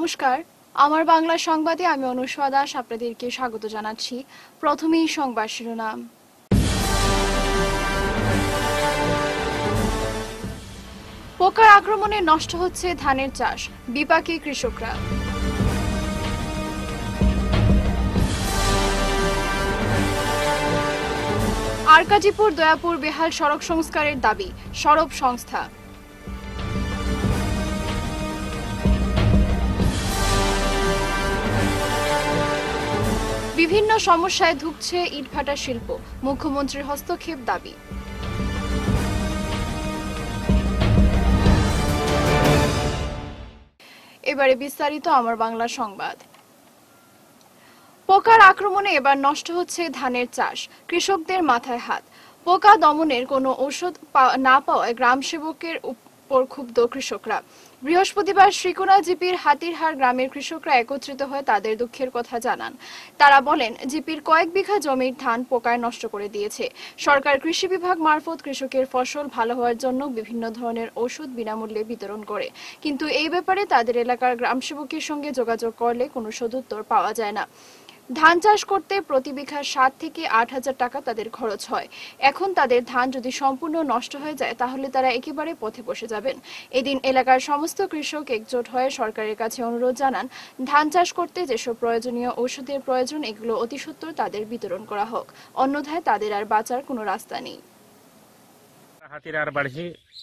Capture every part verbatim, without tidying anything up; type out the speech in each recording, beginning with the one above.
নমস্কার, আমার বাংলা সংবাদে আমি অনুষ্কা দাস আপনাদেরকে স্বাগত জানাচ্ছি। প্রথমেই সংবাদ শিরোনাম। পোকার আক্রমণে নষ্ট হচ্ছে ধানের চাষ, বিপাকে কৃষকরা। আরকাজিপুর দয়াপুর বেহাল সড়ক সংস্কারের দাবি, সড়ক সংস্থা। বিভিন্ন সমস্যায় ধুঁকছে ইটভাটা শিল্প, মুখ্যমন্ত্রীর হস্তক্ষেপ দাবি। এবারে বিস্তারিত আমার বাংলা সংবাদ। পোকার আক্রমণে এবার নষ্ট হচ্ছে ধানের চাষ, কৃষকদের মাথায় হাত। পোকা দমনের কোনো ঔষধ না পাওয়ায় গ্রাম সেবকের উপর ক্ষুব্ধ কৃষকরা। বৃহস্পতিবার শ্রীকোনা জিপির হাতিরহার গ্রামের কৃষকরা একত্রিত হয়ে তাদের দুঃখের কথা জানান। তারা বলেন, জিপির কয়েক বিঘা জমির ধান পোকায় নষ্ট করে দিয়েছে। সরকার কৃষি বিভাগ মারফত কৃষকের ফসল ভালো হওয়ার জন্য বিভিন্ন ধরনের ওষুধ বিনামূল্যে বিতরণ করে, কিন্তু এই ব্যাপারে তাদের এলাকার গ্রাম সেবকের সঙ্গে যোগাযোগ করলে কোনো সদুত্তর পাওয়া যায় না। ধান চাষ করতে প্রতি বিঘা সাত থেকে আট হাজার টাকা তাদের খরচ হয়। এখন তাদের ধান যদি সম্পূর্ণ নষ্ট হয়ে যায় তাহলে তারা একেবারে পথে বসে যাবেন। এদিন এলাকার সমস্ত কৃষক একজোট হয়ে সরকারের কাছে অনুরোধ জানান, ধান চাষ করতে যেসব প্রয়োজনীয় ঔষধের প্রয়োজন এগুলো অতি সত্বর তাদের বিতরণ করা হোক, অন্যথায় তাদের আর বাঁচার কোনো রাস্তা নেই। হাতিরহার বাড়ি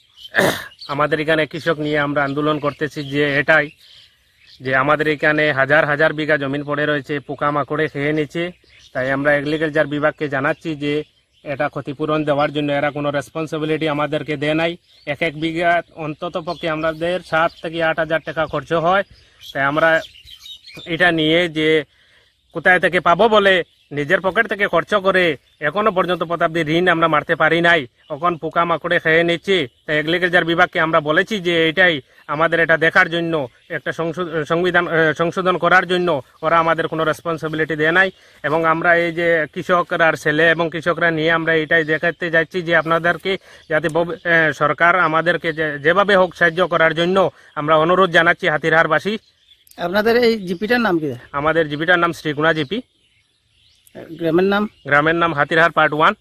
আমাদের এখানে কৃষক নিয়ে আমরা আন্দোলন করতেছি যে এটাই যে আমাদের এখানে হাজার হাজার বিঘা জমিন পড়ে রয়েছে, পোকামাকড়ে খেয়ে নিচ্ছে। তাই আমরা এগ্রিকালচার বিভাগকে জানাচ্ছি যে এটা ক্ষতিপূরণ দেওয়ার জন্য এরা কোনো রেসপন্সিবিলিটি আমাদেরকে দেয় নাই। এক এক বিঘা অন্তত পক্ষে আমাদের সাত থেকে আট হাজার টাকা খরচ হয়। তাই আমরা এটা নিয়ে যে কোথায় থেকে পাবো বলে নিজের পকেট থেকে খরচ করে এখনো পর্যন্ত শতাব্দী ঋণ আমরা মারতে পারি নাই। এখন পোকামাকড়ে খেয়ে নিচ্ছি। তাই এগ্রিকালচার বিভাগকে আমরা বলেছি যে এটাই আমাদের এটা দেখার জন্য, একটা সংবিধান সংশোধন করার জন্য ওরা আমাদের কোনো রেসপন্সিবিলিটি দেয় নাই। এবং আমরা এই যে কৃষকরা ছেলে এবং কৃষকরা নিয়ে আমরা এটাই দেখাতে যাচ্ছি যে আপনাদেরকে যাতে সরকার আমাদেরকে যেভাবে হোক সাহায্য করার জন্য আমরা অনুরোধ জানাচ্ছি হাতিরহারবাসী। আপনাদের এই জিপিটার নাম কি? আমাদের জিপিটার নাম শ্রীকোনা জিপি। গ্রামের নাম? গ্রামের নাম Hatirhar part one.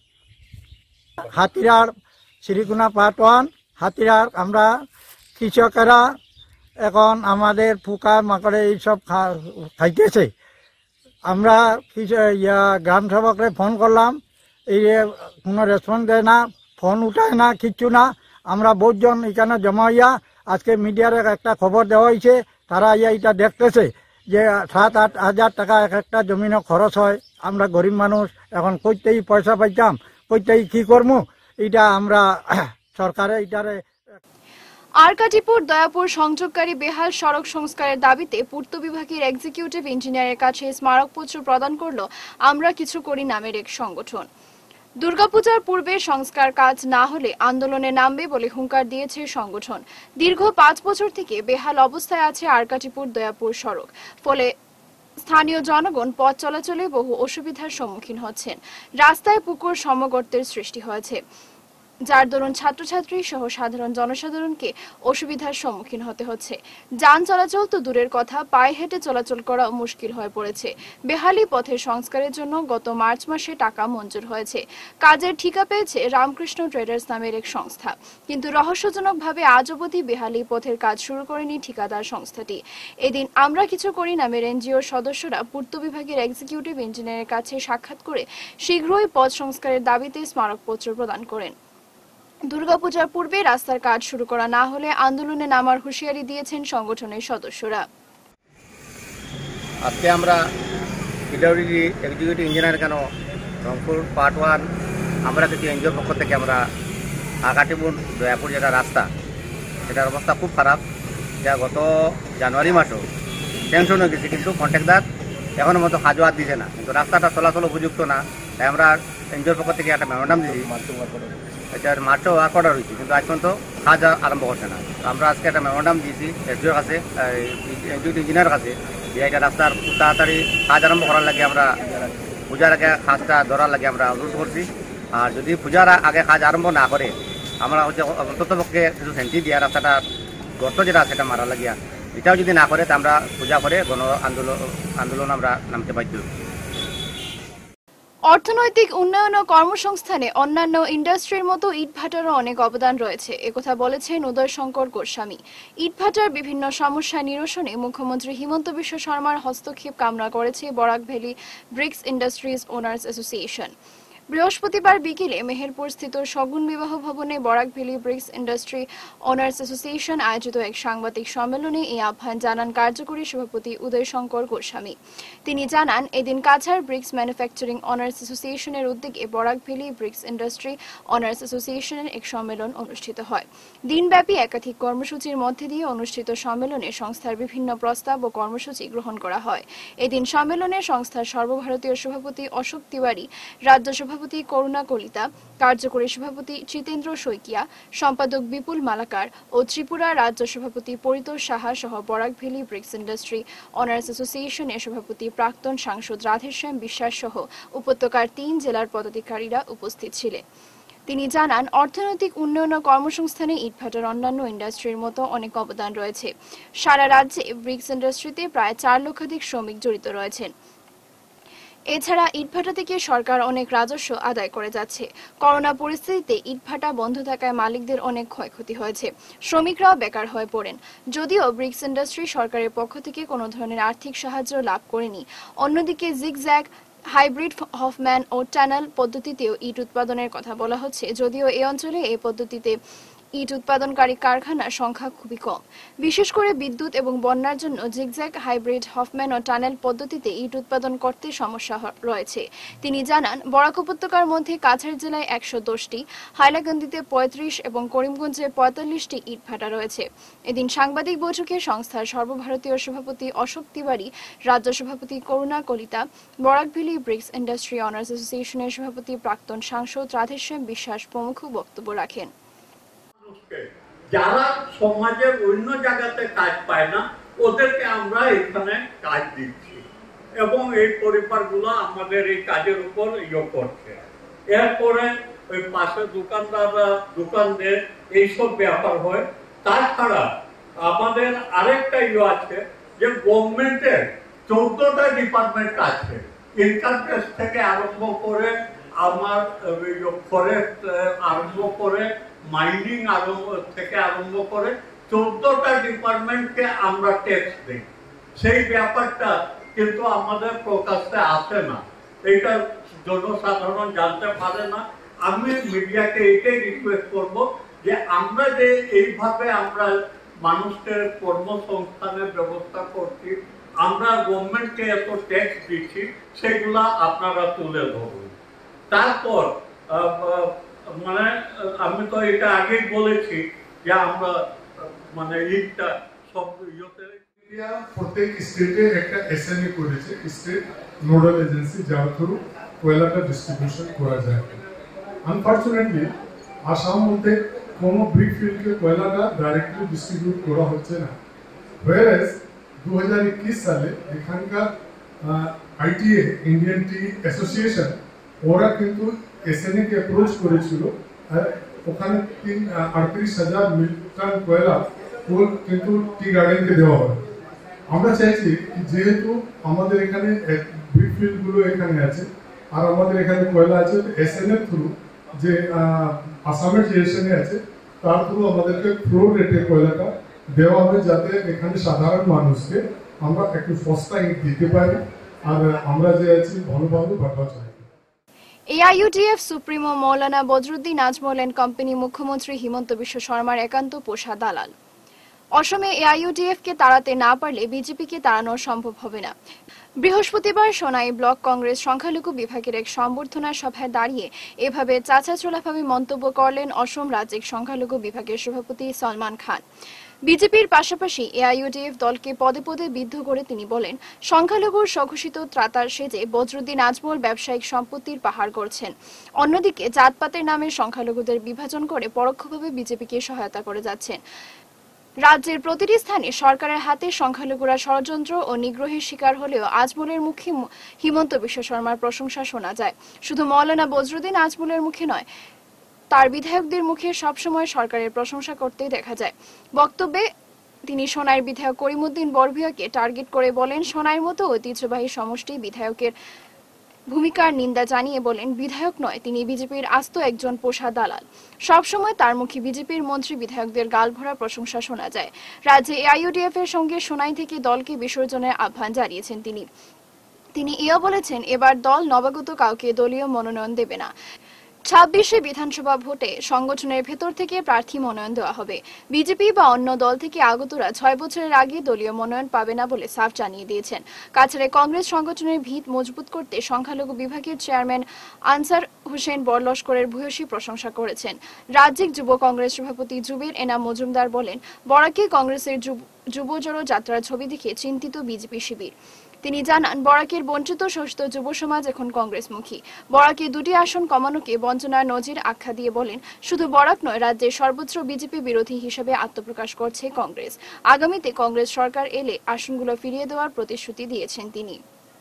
Hatirhar Shrikona part one Hatirhar. আমরা কৃষকেরা এখন আমাদের পোকা মাকড়ে এইসব খাইতেছে। আমরা ইয়া গ্রাম সেবকরে ফোন করলাম, এই কোনো রেসপন্স দেয় না, ফোন উঠায় না, কিচ্ছু না। আমরা বহুজন এখানে জমা হইয়া আজকে মিডিয়ার একটা খবর দেওয়া হয়েছে, তারা ইয়া এটা দেখতেছে যে সাত আট হাজার টাকা এক একটা জমিনে খরচ হয়। আমরা গরিব মানুষ, এখন কইতেই পয়সা পাইতাম, কইতেই কি করবো, এটা আমরা সরকারে এটারে। আরকাজিপুর দয়াপুর সংযোগকারী বেহাল সড়ক সংস্কারের দাবিতে পূর্ত বিভাগের এক্সিকিউটিভ ইঞ্জিনিয়ারের কাছে স্মারকপত্র প্রদান করল আমরা কিছু করি নামের এক সংগঠন। দুর্গাপূজার পূর্বে সংস্কার কাজ না হলে আন্দোলনে নামবে বলে হুঙ্কার দিয়েছে সংগঠন। দীর্ঘ পাঁচ বছর থেকে বেহাল অবস্থায় আছে আরকাজিপুর দয়াপুর সড়ক, ফলে স্থানীয় জনগণ পথ চলাচলে বহু অসুবিধার সম্মুখীন হচ্ছেন। রাস্তায় পুকুর সমগর্তের সৃষ্টি হয়েছে, যার দরুন ছাত্রছাত্রী সহ সাধারণ জনসাধারণকে অসুবিধার সম্মুখীন হতে হচ্ছে। যান চলাচল তো দূরের কথা, পায়ে হেঁটে চলাচল করা মুশকিল হয়ে পড়েছে। বেহালি পথের সংস্কারের জন্য গত মার্চ মাসে টাকা মঞ্জুর হয়েছে। কাজের ঠিকা পেয়েছে রামকৃষ্ণ ট্রেডার্স নামের এক সংস্থা, কিন্তু রহস্যজনকভাবে আজ অবধি বেহালি পথের কাজ শুরু করেনি ঠিকাদার সংস্থাটি। এদিন আমরা কিছু করি নামের এনজিওর সদস্যরা পূর্ত বিভাগের এক্সিকিউটিভ ইঞ্জিনিয়ারের কাছে সাক্ষাৎ করে শীঘ্রই পথ সংস্কারের দাবিতে স্মারকপত্র প্রদান করেন। দুর্গাপূজার পূর্বে রাস্তার কাজ শুরু করা না হলে আন্দোলনে নামার হুঁশিয়ারি দিয়েছেন সংগঠনের সদস্যরা। আজকে আমরা পিডব্লিউডি এক্সিকিউটিভ ইঞ্জিনিয়ার কেন রংপুর পার্ট ওয়ান আমরা কিছু এনজিওর পক্ষ থেকে আমরা আরকাজিপুর দয়াপুর যেটা রাস্তা, সেটার অবস্থা খুব খারাপ। যা গত জানুয়ারি মাসেও টেনশন হয়ে গেছে, কিন্তু কন্ট্রাক্টর এখনো মতো কাজ হাত দিছে না, কিন্তু রাস্তাটা চলাচল উপযুক্ত না। তাই আমরা এনজিওর পক্ষ থেকে একটা মেমোরান্ডাম দিয়েছি, এটার মার্চও ওয়ার্ক অর্ডার হয়েছে, কিন্তু আজ পর্যন্ত কাজ আরম্ভ করছে না। আমরা আজকে একটা মেমোরান্ডাম দিয়েছি এসডিওর কাছে, এক্সিকিউটিভ ইঞ্জিনিয়ার কাছে, যে এটা রাস্তার খুব তাড়াতাড়ি কাজ আরম্ভ করার লাগে আমরা পূজার আগে কাজটা ধরার লাগে আমরা অনুরোধ করছি। আর যদি পূজার আগে কাজ আরম্ভ না করে আমরা হচ্ছে অন্তত পক্ষে কিছু সেন্টি দিয়া রাস্তাটা গর্ত যেটা সেটা মারা লাগিয়া এটাও যদি না করে তা আমরা পূজা করে গণ আন্দোলন আন্দোলন আমরা নামতে বাধ্য। অর্থনৈতিক উন্নয়ন ও কর্মসংস্থানে অন্যান্য ইন্ডাস্ট্রির মতো ইটভাটারও অনেক অবদান রয়েছে, একথা বলেছেন উদয়শঙ্কর গোস্বামী। ইটভাটার বিভিন্ন সমস্যা নিরসনে মুখ্যমন্ত্রী হিমন্ত বিশ্ব শর্মার হস্তক্ষেপ কামনা করেছে Barak valley bricks industries owners association. বৃহস্পতিবার বিকেলে মেহেরপুর স্থিত শগুন বিবাহ ভবনে Barak valley bricks industry owners association আয়োজিত এক সাংবাদিক সম্মেলনে এই আহ্বান জানান কার্যকরী সভাপতি উদয়শঙ্কর গোস্বামী। তিনি জানান, এদিন কাছাড় ব্রিক্স ম্যানুফ্যাকচারিং অনার্স অ্যাসোসিয়েশনের উদ্যোগে Barak valley bricks industry owners অ্যাসোসিয়েশনের এক সম্মেলন অনুষ্ঠিত হয়। দিনব্যাপী একাধিক কর্মসূচির মধ্যে দিয়ে অনুষ্ঠিত সম্মেলনে সংস্থার বিভিন্ন প্রস্তাব ও কর্মসূচি গ্রহণ করা হয়। এদিন সম্মেলনে সংস্থার সর্বভারতীয় সভাপতি অশোক তিওয়ারি, রাজ্য সভাপতি করুণা কলিতা, কার্যকরী সভাপতি জিতেন্দ্র শইকিয়া, সম্পাদক বিপুল মালাকার ও ত্রিপুরা রাজ্য সভাপতি পরিতোষ সাহা সহ Barak valley bricks industry owners অ্যাসোসিয়েশনের সভাপতি প্রাক্তন সাংসদ রাধেশ্যাম বিশ্বাস সহ উপত্যকার তিন জেলার পদাধিকারীরা উপস্থিত ছিলেন। তিনি জানান, অর্থনৈতিক উন্নয়ন ও কর্মসংস্থানে ইটভাটার অন্যান্য ইন্ডাস্ট্রির মতো অনেক অবদান রয়েছে। সারা রাজ্যে ব্রিক্স ইন্ডাস্ট্রিতে প্রায় চার লক্ষাধিক শ্রমিক জড়িত রয়েছেন। এছাড়া ইটভাটা থেকে সরকার অনেক রাজস্ব আদায় করে যাচ্ছে। করোনা পরিস্থিতিতে ইটভাটা বন্ধ থাকায় মালিকদের অনেক ক্ষয়ক্ষতি হয়েছে, শ্রমিকরাও বেকার হয়ে পড়েন। যদিও ব্রিক্স ইন্ডাস্ট্রি সরকারের পক্ষ থেকে কোনো ধরনের আর্থিক সাহায্য লাভ করেনি। অন্যদিকে জিগজ্যাগ, হাইব্রিড, হফম্যান ও টানেল পদ্ধতিতেও ইট উৎপাদনের কথা বলা হচ্ছে, যদিও এই অঞ্চলে এই পদ্ধতিতে ইট উৎপাদনকারী কারখানার সংখ্যা খুবই কম। বিশেষ করে বিদ্যুৎ এবং বন্যার জন্য জিগজ্যাগ, হাইব্রিড, হফম্যান ও টানেল পদ্ধতিতে ইট উৎপাদন করতে সমস্যা রয়েছে। তিনি জানান, বরাক উপত্যকার মধ্যে কাছাড় জেলায় একশো দশটি, হাইলাকান্দিতে পঁয়ত্রিশ এবং করিমগঞ্জে পঁয়তাল্লিশটি ইট ভাটা রয়েছে। এদিন সাংবাদিক বৈঠকে সংস্থার সর্বভারতীয় সভাপতি অশোক তিওয়ারি, রাজ্য সভাপতি Karuna Kalita, Barak valley bricks industry owners অ্যাসোসিয়েশনের সভাপতি প্রাক্তন সাংসদ রাধেশ্যাম বিশ্বাস প্রমুখ বক্তব্য রাখেন। যারা সমাজের অন্য জায়গাতে কাজ পায় না, ওদেরকে আমরা এখানে কাজ দিচ্ছি এবং এই পরিবারগুলো আমাদের এই কাজের উপর ইয়ে করছে। এরপরে ওই পাশে দোকানদাররা দোকানদের এইসব ব্যাপার হয়। তাছাড়া আমাদের আরেকটা ইয়ে আছে যে গভর্নমেন্টের চৌদ্দটা ডিপার্টমেন্ট আছে, ইনকাম ট্যাক্স থেকে আরম্ভ করে আমার ফরেস্ট আরম্ভ করে মাইনিং আরম্ভ থেকে আরম্ভ করে চোদ্দটা ডিপার্টমেন্টকে আমরা ট্যাক্স দিই। সেই ব্যাপারটা কিন্তু আমাদের প্রকাশ্যে আসে না, এইটা জনসাধারণ জানতে পারে না। আমি মিডিয়াকে এইটাই রিকোয়েস্ট করব যে আমরা যে এইভাবে আমরা মানুষকে কর্মসংস্থানের ব্যবস্থা করছি, আমরা গভর্নমেন্টকে এত ট্যাক্স দিচ্ছি, সেগুলা আপনারা তুলে ধরুন। তারপর মানে আমি তো এটা আগেই বলেছি যে আমরা মানে ইটটা সব ইয়েতে প্রত্যেক স্টেটে একটা এসএমই করেছে, স্টেট নোডাল এজেন্সি, যার থ্রু কয়লাটা ডিস্ট্রিবিউশন করা যায়। আনফর্চুনেটলি আসাম মধ্যে কোনো ব্রিক ফিল্ডকে কয়লাটা ডাইরেক্টলি ডিস্ট্রিবিউট করা হচ্ছে না। হোয়ারেজ দু হাজার একুশ সালে এখানকার আইটিএ, ইন্ডিয়ান টি অ্যাসোসিয়েশন, ওরা কিন্তু এসএনএ কে অ্যাপ্রোচ করেছিল, আর ওখানে তিন আটত্রিশ হাজার টন কয়লা ওর কিন্তু টি গার্ডেনকে দেওয়া হয়। আমরা চাইছি যেহেতু আমাদের এখানে ব্রিক ফিল্ডগুলো এখানে আছে আর আমাদের এখানে কয়লা আছে, এসএনএ থ্রু যে আসামের যে এসএনএ আছে তার থ্রু আমাদেরকে ফ্লোর রেটে কয়লাটা দেওয়া হবে, যাতে এখানে সাধারণ মানুষকে আমরা একটু সস্তা ইট দিতে পারি আর আমরা যে আছি ভালোভাবে বাঁচা চাই। AIUDF supremo Maulana Badruddin Ajmal and company মুখ্যমন্ত্রী হিমন্ত বিশ্ব শর্মার একান্ত পোষা দালাল। অসমে এআইইউডিএফ কে তাড়াতে না পারলে বিজেপিকে তাড়ানো সম্ভব হবে না। বৃহস্পতিবার সোনাই ব্লক কংগ্রেস সংখ্যালঘু বিভাগের এক সম্বর্ধনা সভায় দাঁড়িয়ে এভাবে চাঁচাছোলাভাবে মন্তব্য করলেন অসম রাজ্যিক সংখ্যালঘু বিভাগের সভাপতি সলমান খান। বিজেপির পাশাপাশি এআইইউডিএফ দলকে পদে পদে বিদ্ধ করে তিনি বলেন, সংখ্যালঘুর স্বঘোষিত ত্রাতার সেজে বদরুদ্দিন আজমল ব্যবসায়িক সম্পত্তির পাহাড় করছেন। অন্যদিকে জাতপাতের নামে সংখ্যালঘুদের বিভাজন করে পরোক্ষভাবে বিজেপিকে সহায়তা করে যাচ্ছেন। রাজ্যের প্রতিটি স্থানে সরকারের হাতে সংখ্যালঘুরা ষড়যন্ত্র ও নিগ্রহের শিকার হলেও আজমলের মুখে হিমন্ত বিশ্ব শর্মার প্রশংসা শোনা যায়। শুধু মৌলানা বদরুদ্দিন আজমলের মুখে নয়, তার বিধায়কদের মুখে সবসময় সরকারের প্রশংসা করতে দেখা যায়। বক্তব্যে তিনি সোনাইয়ের বিধায়ক করিমউদ্দিন বড়ভূয়াকে টার্গেট করে বলেন, সোনাইয়ের মতো ঐতিহ্যবাহী সমষ্টি বিধায়কের ভূমিকার নিন্দা জানিয়ে বলেন, বিধায়ক নয়, তিনি বিজেপির আস্ত একজন পোষা দালাল। সবসময় তার মুখে বিজেপির মন্ত্রী বিধায়কদের গালভরা প্রশংসা শোনা যায়। রাজ্যে এআইইউডিএফ এর সঙ্গে সোনাই থেকে দলকে বিসর্জনের আহ্বান জানিয়েছেন তিনি। তিনি ইয়া বলেছেন, এবার দল নবাগত কাউকে দলীয় মনোনয়ন দেবে না। ছাব্বিশে বিধানসভা ভোটে সংগঠনের ভেতর থেকে প্রার্থী মনোনয়ন দেওয়া হবে। বিজেপি বা অন্য দল থেকে আগতরা ছয় বছরের আগে দলীয় মনোনয়ন পাবে না বলে সাফ জানিয়ে দিয়েছেন। কাছাড়ে কংগ্রেস সংগঠনের ভিত মজবুত করতে সংখ্যালঘু বিভাগের চেয়ারম্যান আনসার হোসেন বড়লস্করের ভূয়সী প্রশংসা করেছেন। রাজ্যিক যুব কংগ্রেস সভাপতি জুবের এনাম মজুমদার বলেন, বরাকে কংগ্রেসের যুব জড়ো যাত্রার ছবি দেখে চিন্তিত বিজেপি শিবির। তিনি জানান, বরাকের বঞ্চিত শোষিত যুব সমাজ এখন কংগ্রেসমুখী। বরাকে দুটি আসন কমানোকে বঞ্চনার নজির আখ্যা দিয়ে বলেন, শুধু বরাক নয়, রাজ্যের সর্বোচ্চ বিজেপি বিরোধী হিসেবে আত্মপ্রকাশ করছে কংগ্রেস। আগামীতে কংগ্রেস সরকার এলে আসনগুলো ফিরিয়ে দেওয়ার প্রতিশ্রুতি দিয়েছেন তিনি।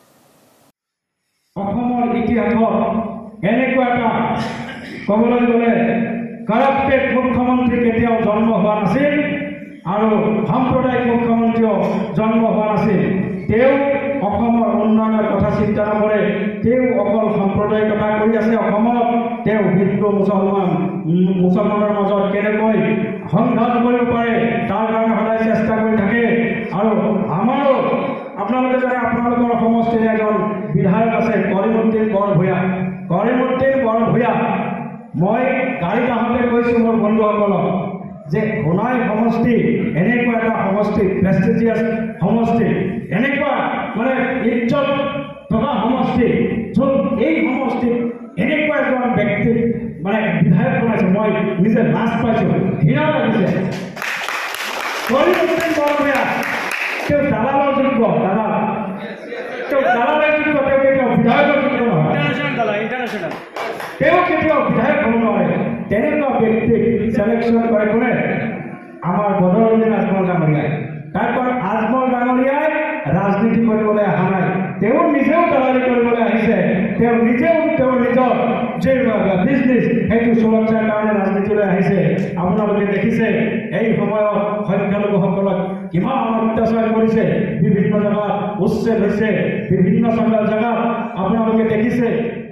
অসমৰ ইতিহাসত এনেকুৱা এটা ক'বলৈ গ'লে কাৰাপ্টেড মুখ্যমন্ত্ৰী কেতিয়াও জন্ম হোৱা নাছিল আৰু সাম্প্ৰদায়িক মুখ্যমন্ত্ৰীও জন্ম হোৱা নাছিল। তেওঁ অসমৰ উন্নয়নৰ কথা চিন্তা নকৰে, তেওঁ অকল সাম্প্ৰদায়িকতা কৰি আছে অসমত। তেওঁ হিন্দু মুছলমান মুছলমানৰ মাজত কেনেকৈ সংঘাত কৰিব পাৰে তাৰ কাৰণে সদায় চেষ্টা কৰি থাকে। আৰু আমাৰো আপোনালোকে জানে, আপোনালোকৰ সমষ্টিৰ এজন বিধায়ক আছে কৰিমউদ্দিন বৰভূঞা। কৰিমউদ্দিন বৰভূঞা মই গাড়ীত আহোঁতে কৈছোঁ মোৰ বন্ধুসকলক যে সোণাই সমষ্টি এনেকুৱা এটা সমষ্টি, প্ৰেষ্টিজিয়াছ সমষ্টি, এনেকুৱা মানে ইজ্জত থকা সমষ্টি, য'ত এই সমষ্টিত এনেকুৱা এজন ব্যক্তিক মানে বিধায়ক বনাইছে, মই নিজে লাজ পাইছোঁ, ঘৃণা লাগিছে। কৰিমউদ্দিন বৰভূঞা তেওঁ দালালৰ যোগ্য, দালাল, তেওঁ দালালৰ যোগ্য, তেওঁ কেতিয়াও বিধায়কৰ যোগ্য নহয়। তেওঁ কেতিয়াও বিধায়ক হ'ব নোৱাৰে। তেনেকুৱা ব্যক্তিক চিলেকশ্যন কৰে কোনে? আমাৰ বদৰুদ্দিন আজমল ডাঙৰীয়াই। তারপর আজমল ডাঙৰীয়াই ৰাজনীতি কৰিবলৈ অহা নাই, তেওঁ নিজেও দালালি কৰিবলৈ আহিছে। তেওঁ নিজেও তেওঁৰ নিজৰ যে বিজনেছ সেইটো সুৰক্ষাৰ কাৰণে ৰাজনীতিলৈ আহিছে। আপোনালোকে দেখিছে এই সময়ত সংখ্যালঘুসকলক কিমান অত্যাচাৰ কৰিছে, বিভিন্ন জেগাত উচ্ছেদ হৈছে, বিভিন্ন জেগাত আপোনালোকে দেখিছে।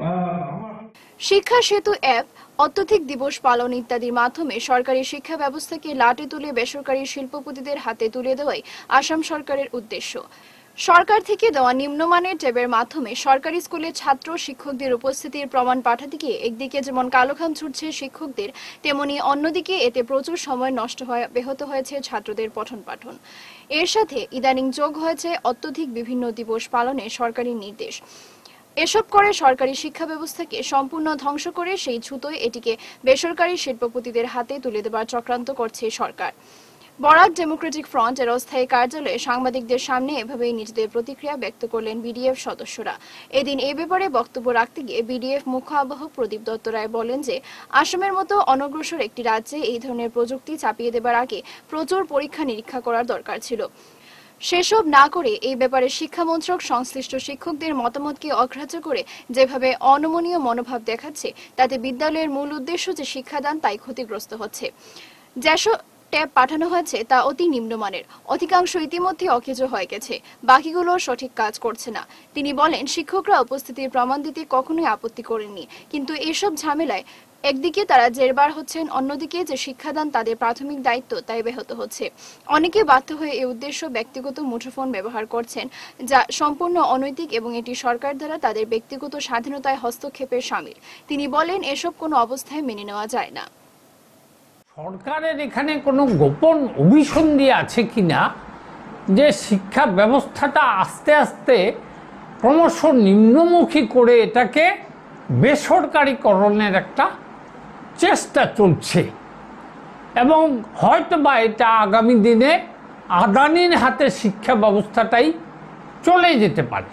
শিক্ষা সেতু অ্যাপ, অত্যধিক দিবস পালন ইত্যাদির মাধ্যমে সরকারি শিক্ষা ব্যবস্থাকে লাটে তুলে বেসরকারি শিল্পপতিদের হাতে তুলে দেওয়াই আসাম সরকারের উদ্দেশ্য। সরকার থেকে দেওয়া নিম্নমানের ট্যাবের মাধ্যমে সরকারি স্কুলে ছাত্র শিক্ষকদের উপস্থিতির প্রমাণ পাঠাতে গিয়ে একদিকে যেমন কালোখান ছুটছে শিক্ষকদের, তেমনি অন্যদিকে এতে প্রচুর সময় নষ্ট হয়ে ব্যাহত হয়েছে ছাত্রদের পঠন পাঠন। এর সাথে ইদানিং যোগ হয়েছে অত্যধিক বিভিন্ন দিবস পালনে সরকারি নির্দেশ। এসব করে সরকারি শিক্ষা ব্যবস্থাকে সম্পূর্ণ ধ্বংস করে সেই ছুতোয় এটিকে বেসরকারি শিল্পপতিদের হাতে তুলে দেবার চক্রান্ত করছে সরকার। বরাক ডেমোক্রেটিক ফ্রন্ট এর অস্থায়ী কার্যালয়ে সাংবাদিকদের সামনে এভাবেই নিজেদের প্রতিক্রিয়া ব্যক্ত করলেন বিডিএফ সদস্যরা। এদিন এ ব্যাপারে বক্তব্য রাখতে গিয়ে বিডিএফ মুখ্য আহ্বায়ক প্রদীপ দত্ত রায় বলেন যে আসামের মতো অনগ্রসর একটি রাজ্যে এই ধরনের প্রযুক্তি চাপিয়ে দেবার আগে প্রচুর পরীক্ষা নিরীক্ষা করার দরকার ছিল। সেসব না করে এই ব্যাপারে শিক্ষা মন্ত্রক সংশ্লিষ্ট শিক্ষকদের মতামতকে অগ্রাহ্য করে যেভাবে অনমনীয় মনোভাব দেখাচ্ছে, তাতে বিদ্যালয়ের মূল উদ্দেশ্য যে শিক্ষাদান তাই ক্ষতিগ্রস্ত হচ্ছে। যেসব ট্যাব পাঠানো হয়েছে তা অতি নিম্নমানের, অধিকাংশ ইতিমধ্যে অকেজো হয়ে গেছে, বাকিগুলো সঠিক কাজ করছে না। তিনি বলেন, শিক্ষকরা উপস্থিতির প্রমাণ দিতে কখনোই আপত্তি করেননি, কিন্তু এসব ঝামেলায় একদিকে তারা জেরবার হচ্ছেন, অন্যদিকে যে শিক্ষাদান তাদের প্রাথমিক দায়িত্ব তাই ব্যাহত হচ্ছে। অনেকে বাধ্য হয়ে এই উদ্দেশ্য ব্যক্তিগত মুঠোফোন ব্যবহার করছেন, যা সম্পূর্ণ অনৈতিক এবং এটি সরকার দ্বারা তাদের ব্যক্তিগত স্বাধীনতায় হস্তক্ষেপের শামিল। তিনি বলেন, এসব কোনো অবস্থায় মেনে নেওয়া যায় না। সরকারের এখানে কোনো গোপন অভিসন্ধি আছে কিনা যে শিক্ষা ব্যবস্থাটা আস্তে আস্তে ক্রমশ নিম্নমুখী করে এটাকে বেসরকারীকরণের একটা চেষ্টা চলছে, এবং হয়তো বা এটা আগামী দিনে আদানির হাতে শিক্ষা ব্যবস্থাটাই চলে যেতে পারে।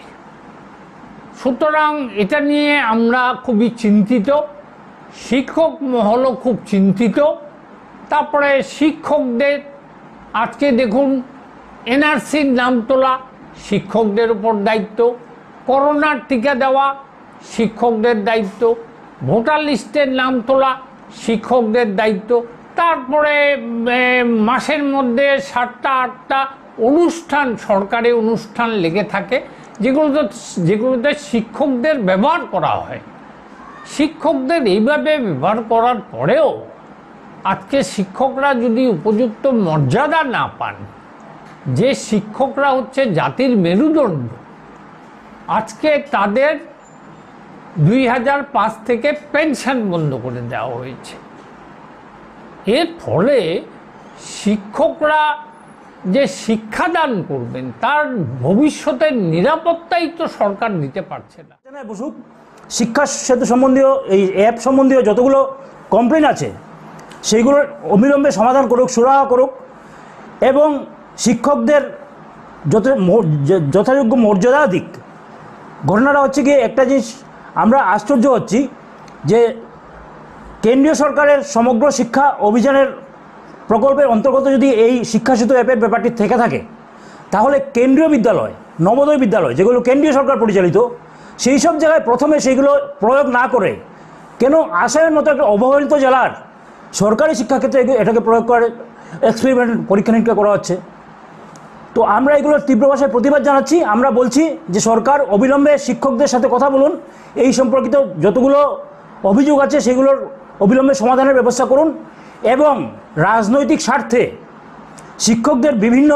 সুতরাং এটা নিয়ে আমরা খুবই চিন্তিত, শিক্ষক মহলও খুব চিন্তিত। তারপরে শিক্ষকদের আজকে দেখুন এনআরসির নাম তোলা শিক্ষকদের উপর দায়িত্ব, করোনার টিকা দেওয়া শিক্ষকদের দায়িত্ব, ভোটার লিস্টের নাম তোলা শিক্ষকদের দায়িত্ব। তারপরে মাসের মধ্যে সাতটা আটটা অনুষ্ঠান, সরকারি অনুষ্ঠান লেগে থাকে, যেগুলোতে যেগুলোতে শিক্ষকদের ব্যবহার করা হয়। শিক্ষকদের এইভাবে ব্যবহার করার পরেও আজকে শিক্ষকরা যদি উপযুক্ত মর্যাদা না পান, যে শিক্ষকরা হচ্ছে জাতির মেরুদণ্ড, আজকে তাদের দুই হাজার পাঁচ থেকে পেনশন বন্ধ করে দেওয়া হয়েছে। এর ফলে শিক্ষকরা যে শিক্ষাদান করবেন তার ভবিষ্যতের নিরাপত্তাই তো সরকার দিতে পারছে না। বসুক শিক্ষা সেতু সম্বন্ধীয় এই অ্যাপ সম্বন্ধীয় যতগুলো কমপ্লেন আছে সেইগুলোর অবিলম্বে সমাধান করুক, সুরাহা করুক এবং শিক্ষকদের যত যথাযোগ্য মর্যাদা দিক। ঘটনাটা হচ্ছে কি, একটা জিনিস আমরা আশ্চর্য হচ্ছি যে কেন্দ্রীয় সরকারের সমগ্র শিক্ষা অভিযানের প্রকল্পের অন্তর্গত যদি এই শিক্ষা সেতু অ্যাপের ব্যাপারটি থেকে থাকে, তাহলে কেন্দ্রীয় বিদ্যালয়, নবোদয় বিদ্যালয় যেগুলো কেন্দ্রীয় সরকার পরিচালিত, সেই সব জায়গায় প্রথমে সেইগুলো প্রয়োগ না করে কেন আসামের মতো একটা অবহেলিত জেলার সরকারি শিক্ষাক্ষেত্রে এটাকে প্রয়োগ করে এক্সপেরিমেন্ট পরীক্ষা নিরীক্ষা করা হচ্ছে। তো আমরা এগুলোর তীব্র ভাষায় প্রতিবাদ জানাচ্ছি। আমরা বলছি যে সরকার অবিলম্বে শিক্ষকদের সাথে কথা বলুন, এই সম্পর্কিত যতগুলো অভিযোগ আছে সেগুলোর অবিলম্বে সমাধানের ব্যবস্থা করুন এবং রাজনৈতিক স্বার্থে শিক্ষকদের বিভিন্ন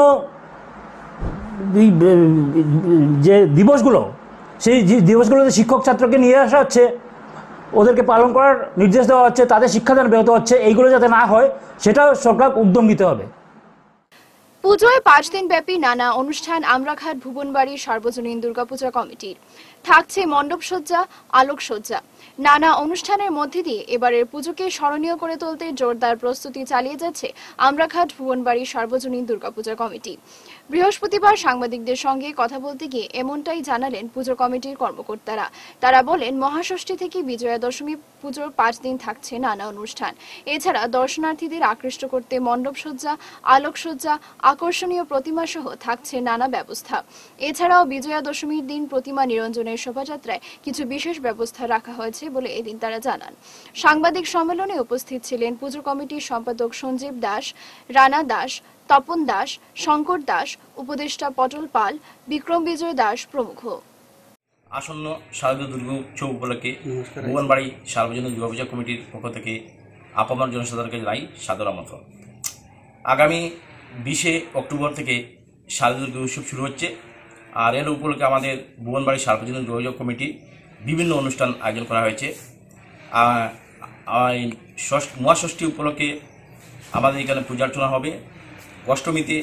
যে দিবসগুলো, সেই দিবসগুলোতে শিক্ষক ছাত্রকে নিয়ে আসা হচ্ছে, ওদেরকে পালন করার নির্দেশ দেওয়া হচ্ছে, তাদের শিক্ষাদান ব্যাহত হচ্ছে, এইগুলো যাতে না হয় সেটাও সরকার উদ্যম নিতে হবে। পুজোয় পাঁচ দিন ব্যাপী নানা অনুষ্ঠান আমরাঘাট ভুবনবাড়ি সার্বজনীন দুর্গাপূজা কমিটির। থাকছে মণ্ডপসজ্জা, আলোকসজ্জা। নানা অনুষ্ঠানের মধ্যে দিয়ে এবারের পুজোকে স্মরণীয় করে তুলতে জোরদার প্রস্তুতি চালিয়ে যাচ্ছে আমরাঘাট ভুবনবাড়ি সার্বজনীন দুর্গাপূজা কমিটি। বৃহস্পতিবার সাংবাদিকদের সঙ্গে কথা বলতে গিয়ে এমনটাই জানালেন পুজো কমিটির কর্মকর্তারা। তারা বলেন, মহাষষ্ঠী থেকে বিজয়া দশমী পুজোর পাঁচ দিন থাকছে নানা অনুষ্ঠান। এছাড়া দর্শনার্থীদের আকৃষ্ট করতে মণ্ডপসজ্জা, আলোকসজ্জা, আকর্ষণীয় প্রতিমা সহ থাকছে নানা ব্যবস্থা। এছাড়াও বিজয়া দশমীর দিন প্রতিমা নিরঞ্জনের শোভাযাত্রায় কিছু বিশেষ ব্যবস্থা রাখা হয়েছে বলে এদিন তারা জানান। সাংবাদিক সম্মেলনে উপস্থিত ছিলেন পুজো কমিটির সম্পাদক সঞ্জীব দাস, রানা দাস, তপন দাস, শঙ্কর দাস, উপদেষ্টা পটল পাল, বিক্রম বিজয় দাস প্রমুখ। আসন্ন শারদীয় দুর্গোৎসব উপলক্ষে ভুবনবাড়ি সার্বজনীন দুর্গাপূজা কমিটির পক্ষ থেকে আপামর জনসাধারণকে জানাই সাদর আমন্ত্রণ। আগামী বিশে অক্টোবর থেকে শারদীয় দুর্গা উৎসব শুরু হচ্ছে, আর এর উপলক্ষে আমাদের ভুবনবাড়ি সার্বজনীন দুর্গোৎসব কমিটি বিভিন্ন অনুষ্ঠান আয়োজন করা হয়েছে। মহাষষ্ঠী উপলক্ষে আমাদের এখানে পূজা অর্চনা হবে, অষ্টমীতে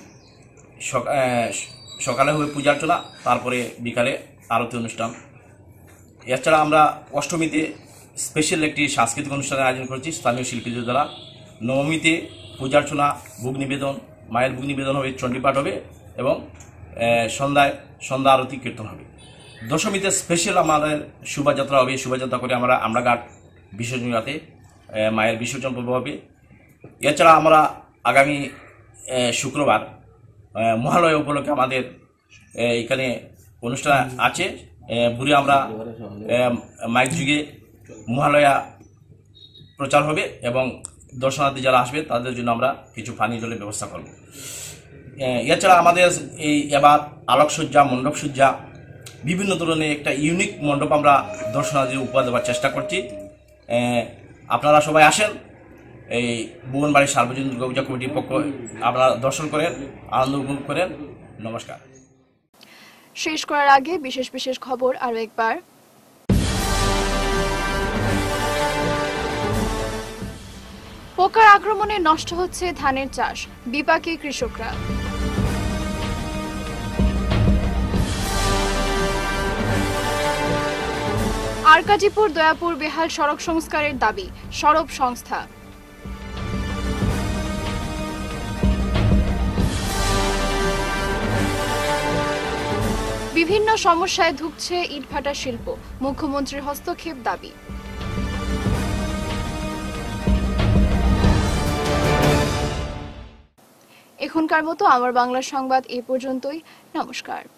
সকালে হবে পূজা অর্চনা, তারপরে বিকালে আরতি অনুষ্ঠান। এছাড়া আমরা অষ্টমীতে স্পেশাল একটি সাংস্কৃতিক অনুষ্ঠানের আয়োজন করেছি স্থানীয় শিল্পীদের দ্বারা। নবমীতে পূজা অর্চনা, ভোগ নিবেদন, মায়ের ভোগ নিবেদন হবে, চণ্ডীপাঠ হবে এবং সন্ধ্যায় সন্ধ্যা আরতি কীর্তন হবে। দশমীতে স্পেশাল আমাদের শোভাযাত্রা হবে, শোভাযাত্রা করে আমরা আমরাঘাট বিসর্জন রাতে মায়ের বিসর্জন পর্ব হবে। এছাড়া আমরা আগামী শুক্রবার মহালয়া উপলক্ষে আমাদের এখানে অনুষ্ঠান আছে। ঘুরে আমরা মাইক যুগে মহালয়া প্রচার হবে এবং দর্শনার্থী যারা আসবে তাদের জন্য আমরা কিছু পানীয় জলের ব্যবস্থা করব। এছাড়া আমাদের এই এবার আলোকসজ্জা, মণ্ডপসজ্জা, বিভিন্ন ধরনের একটা ইউনিক মণ্ডপ আমরা দর্শনার্থীদের উপহার দেওয়ার চেষ্টা করছি। আপনারা সবাই আসেন, এই ভুবনবাড়ি সার্বজনীন দুর্গাপূজা কমিটির পক্ষ আপনারা দর্শন করেন, আনন্দ উপভোগ করেন। নমস্কার। শেষ করার আগে বিশেষ বিশেষ খবর আরো একবার। পোকার আক্রমণে নষ্ট হচ্ছে ধানের চাষ, বিপাকে কৃষকরা। আরকাটিপুর দয়াপুর বেহাল সড়ক সংস্কারের দাবি, সড়ক সংস্থা। বিভিন্ন সমস্যায় ভুগছে ইটভাটা শিল্প, মুখ্যমন্ত্রীর হস্তক্ষেপ দাবি। এখনকার মতো আমার বাংলা সংবাদ এ পর্যন্তই। নমস্কার।